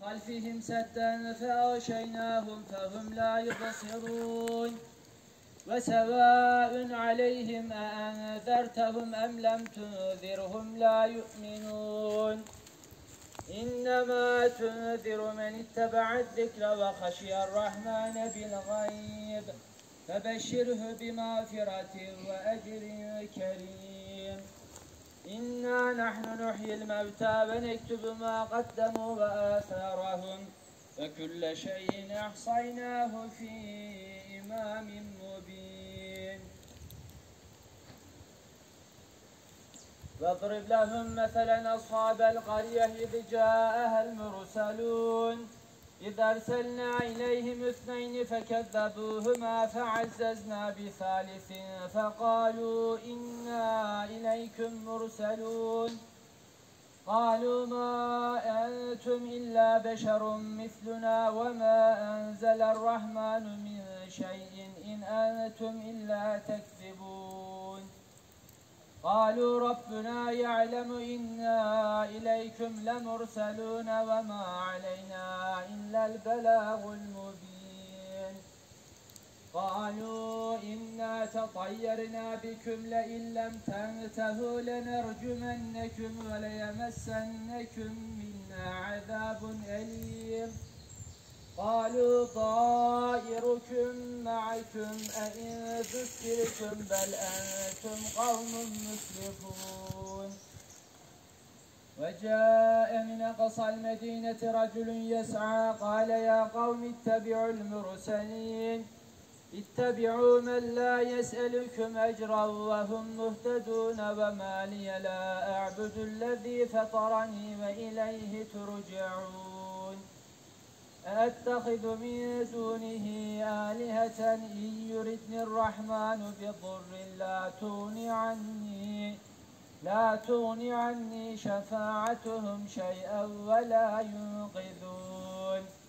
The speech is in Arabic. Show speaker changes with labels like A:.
A: خلفهم سدا فأغشيناهم فهم لا يبصرون وسواء عليهم أأنذرتهم أم لم تنذرهم لا يؤمنون إنما تنذر من اتبع الذكر وخشي الرحمن بالغيب فبشره بمغفرة وأجر كريم إنا نحن نحيي الموتى ونكتب ما قدموا وآثارهم وكل شيء أحصيناه في إمام مبين واضرب لهم مثلا أصحاب القرية إذ جاءها المرسلون إذ أرسلنا إليهم 2 فكذبوهما فعززنا بثالث فقالوا إنا إليكم مرسلون قالوا ما أنتم إلا بشر مثلنا وما أنزل الرحمن من شيء إن أنتم إلا تكذبون قالوا ربنا يعلم إنا إليكم لمرسلون وما علينا إلا البلاغ المبين قالوا إنا تطيرنا بكم لئن لم تنتهوا لنرجمنكم وليمسنكم منا عذاب أليم قالوا طائركم معكم أئن ذكرتم بل أنتم قوم مسرفون وجاء من أقصى المدينة رجل يسعى قال يا قوم اتبعوا المرسلين اتبعوا من لا يسألكم أجرا وهم مهتدون وما لي لا أعبد الذي فطرني وإليه ترجعون أتخذ من دونه آلهة إن يردني الرحمن بضر لا تغني عني شفاعتهم شيئا ولا ينقذون